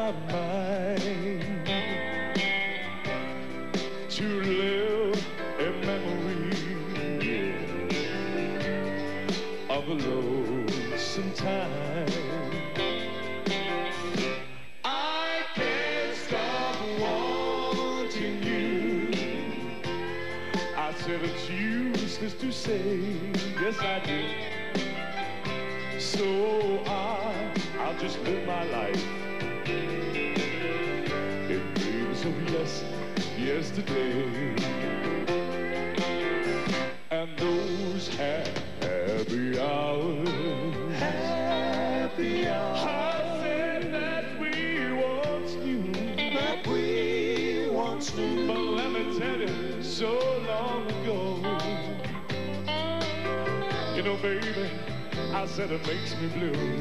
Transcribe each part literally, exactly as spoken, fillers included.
my mind to live a memory, yeah, of a lonesome time. I can't stop wanting you. I said it's useless to say, yes I do. So I, I'll just live my life in dreams of yes, yesterday. And those happy hours, happy hours, I said that we once knew, that we once knew. But let me tell you, so long ago, you know, baby, I said it makes me blue.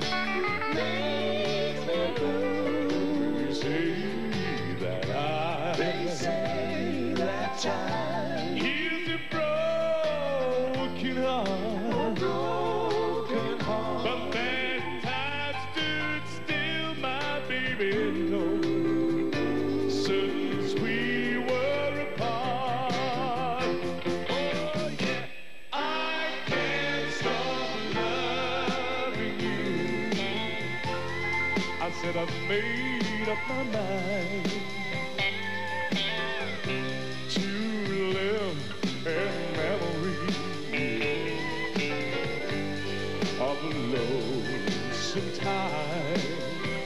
Makes me blue. They say that I, they say that I heals a broken heart, a broken heart. But then time stood still, my baby, no, since we were apart. Oh yeah, I can't stop loving you. I said I've made up my mind to live in memory of a lonesome time.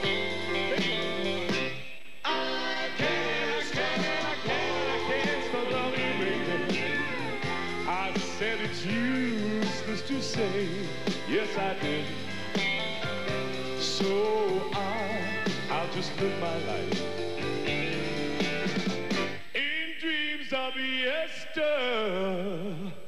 I can't stand, I can't, I can't stop loving you, baby. I said it's useless to say, yes I did. So I, I'll just live my life in dreams of yesterday.